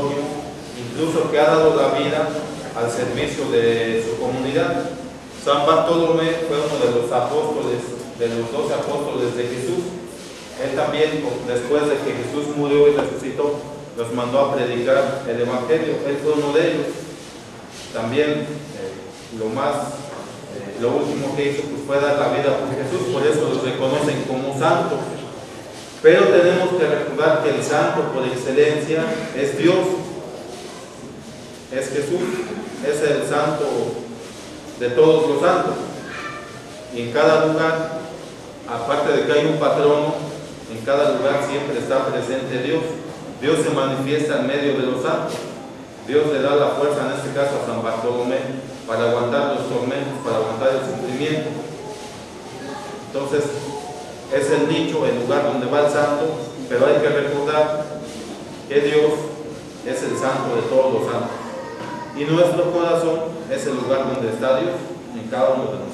testimonio, incluso que ha dado la vida al servicio de su comunidad. San Bartolomé fue uno de los apóstoles, de los 12 apóstoles de Jesús. Él también, después de que Jesús murió y resucitó, los mandó a predicar el Evangelio. Él fue uno de ellos. También lo último que hizo pues, fue dar la vida por Jesús, por eso los reconocen como santos. Pero tenemos que recordar que el santo por excelencia es Dios, es Jesús, es el santo de todos los santos. Y en cada lugar, aparte de que hay un patrono, en cada lugar siempre está presente Dios. Dios se manifiesta en medio de los santos. Dios le da la fuerza, en este caso a San Bartolomé, para aguantar los tormentos, para aguantar el sufrimiento. Entonces, es el dicho, el lugar donde va el santo, pero hay que recordar que Dios es el santo de todos los santos. Y nuestro corazón es el lugar donde está Dios, en cada uno de nosotros.